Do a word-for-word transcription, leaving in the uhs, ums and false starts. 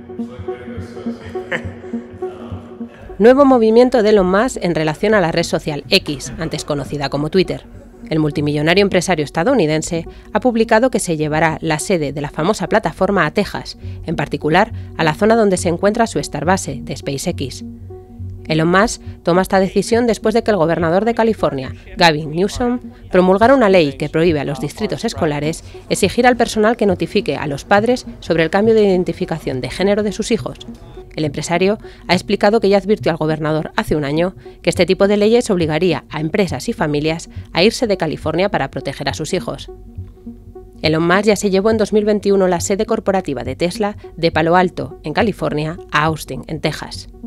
Nuevo movimiento de Elon Musk en relación a la red social X, antes conocida como Twitter. El multimillonario empresario estadounidense ha publicado que se llevará la sede de la famosa plataforma a Texas, en particular a la zona donde se encuentra su Starbase de SpaceX. Elon Musk toma esta decisión después de que el gobernador de California, Gavin Newsom, promulgara una ley que prohíbe a los distritos escolares exigir al personal que notifique a los padres sobre el cambio de identificación de género de sus hijos. El empresario ha explicado que ya advirtió al gobernador hace un año que este tipo de leyes obligaría a empresas y familias a irse de California para proteger a sus hijos. Elon Musk ya se llevó en dos mil veintiuno la sede corporativa de Tesla de Palo Alto, en California, a Austin, en Texas.